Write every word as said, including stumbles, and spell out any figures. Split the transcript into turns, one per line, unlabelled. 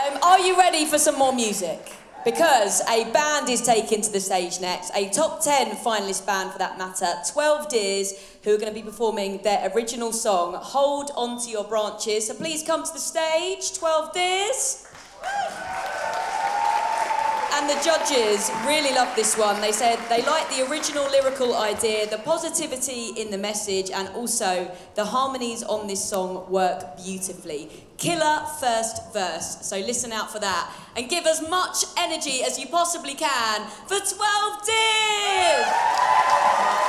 Um, are you ready for some more music? Because a band is taken to the stage next, a top ten finalist band for that matter, twelve Deers, who are going to be performing their original song, Hold Onto Your Branches. So please come to the stage, twelve Deers. And the judges really loved this one. They said they liked the original lyrical idea, the positivity in the message, and also the harmonies on this song work beautifully. Killer first verse, so listen out for that. And give as much energy as you possibly can for twelve Deers!